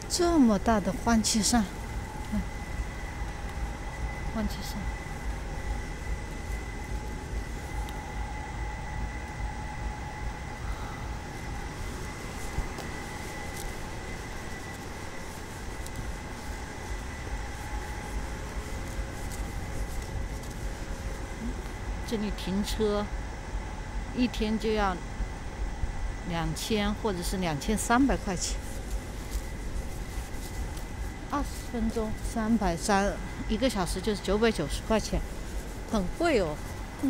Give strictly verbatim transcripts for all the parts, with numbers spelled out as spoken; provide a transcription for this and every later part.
这么大的换气扇，嗯，换气扇。这里停车一天就要两千或者是两千三百块钱，二十分钟三百三，一个小时就是九百九十块钱，很贵哦。嗯。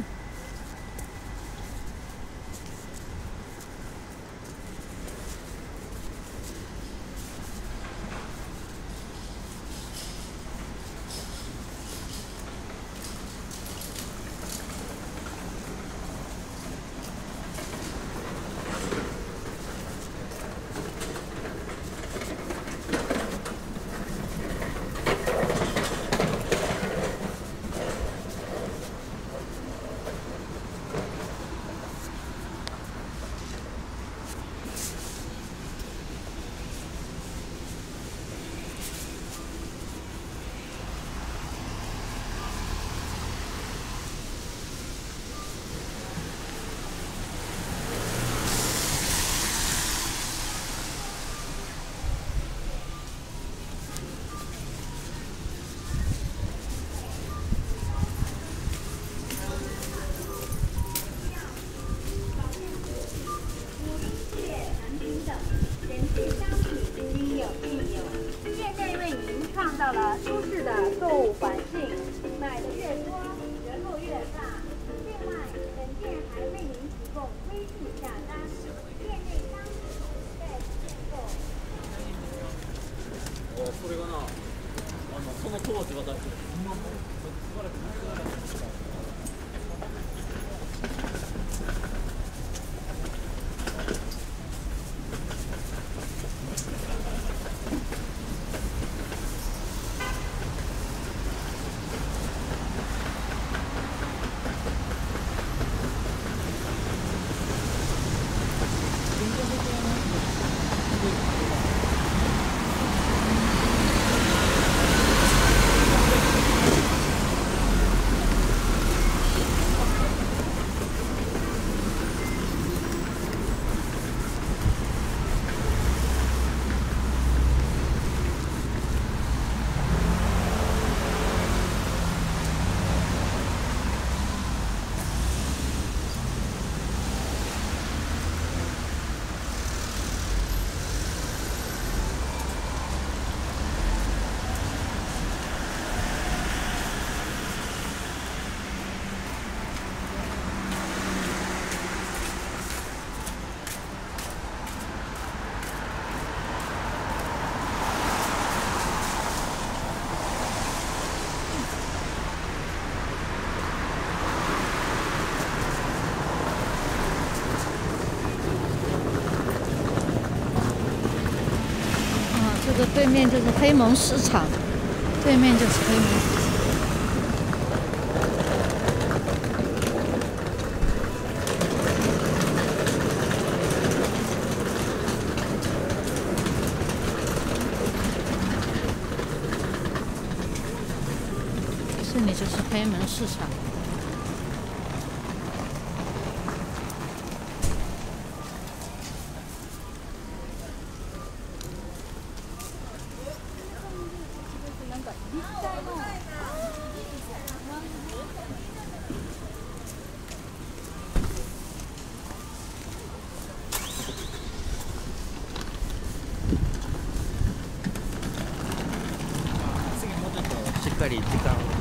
到了舒适的购物环境，买的越多，折扣越大。另外，本店还为您提供微信下单，店内商品在线购。 お、それがな、あのその当時私、今もしばらく見てなかった。 这个对面就是黑门市场，对面就是黑门市场。这里就是黑门市场。 しっかり時間を